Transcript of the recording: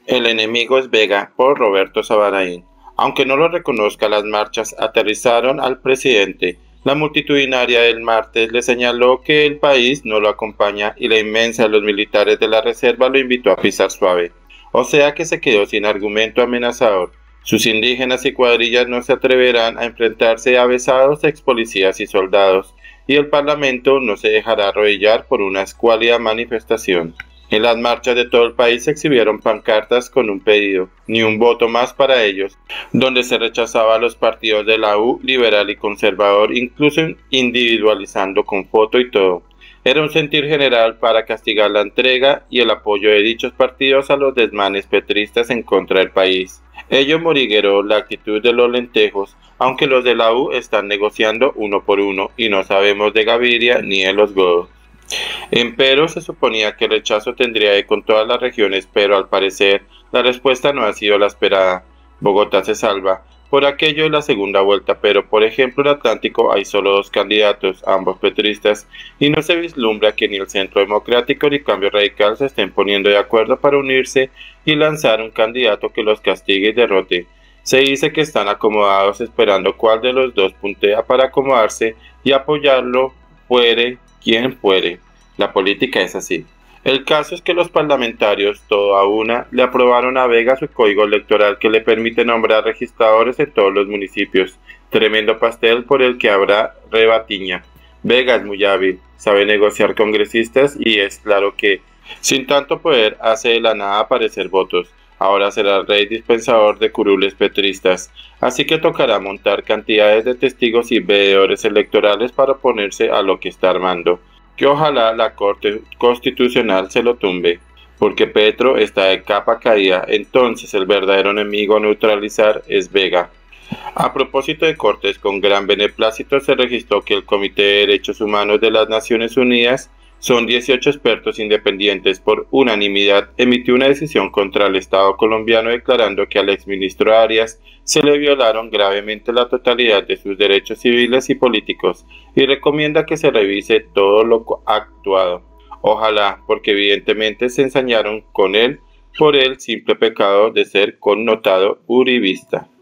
El enemigo es Vega por Roberto Sabaraín. Aunque no lo reconozca, las marchas aterrizaron al presidente. La multitudinaria del martes le señaló que el país no lo acompaña y la inmensa de los militares de la reserva lo invitó a pisar suave. O sea que se quedó sin argumento amenazador. Sus indígenas y cuadrillas no se atreverán a enfrentarse a avesados ex policías y soldados, y el Parlamento no se dejará arrodillar por una escuálida manifestación. En las marchas de todo el país se exhibieron pancartas con un pedido, ni un voto más para ellos, donde se rechazaba a los partidos de la U, liberal y conservador, incluso individualizando con foto y todo. Era un sentir general para castigar la entrega y el apoyo de dichos partidos a los desmanes petristas en contra del país. Ello morigueró la actitud de los lentejos, aunque los de la U están negociando uno por uno y no sabemos de Gaviria ni de los godos. Empero se suponía que el rechazo tendría eco en todas las regiones, pero al parecer la respuesta no ha sido la esperada. Bogotá se salva por aquello de la segunda vuelta, pero por ejemplo en Atlántico hay solo dos candidatos, ambos petristas, y no se vislumbra que ni el Centro Democrático ni Cambio Radical se estén poniendo de acuerdo para unirse y lanzar un candidato que los castigue y derrote. Se dice que están acomodados esperando cuál de los dos puntea para acomodarse y apoyarlo fuere quien fuere. La política es así. El caso es que los parlamentarios, todo a una, le aprobaron a Vega su código electoral que le permite nombrar registradores en todos los municipios. Tremendo pastel por el que habrá rebatiña. Vega es muy hábil, sabe negociar congresistas y es claro que, sin tanto poder, hace de la nada aparecer votos. Ahora será el rey dispensador de curules petristas, así que tocará montar cantidades de testigos y veedores electorales para oponerse a lo que está armando. Que ojalá la Corte Constitucional se lo tumbe, porque Petro está de capa caída, entonces el verdadero enemigo a neutralizar es Vega. A propósito de cortes, con gran beneplácito se registró que el Comité de Derechos Humanos de las Naciones Unidas, son 18 expertos independientes, por unanimidad emitió una decisión contra el Estado colombiano declarando que al exministro Arias se le violaron gravemente la totalidad de sus derechos civiles y políticos y recomienda que se revise todo lo actuado. Ojalá, porque evidentemente se ensañaron con él por el simple pecado de ser connotado uribista.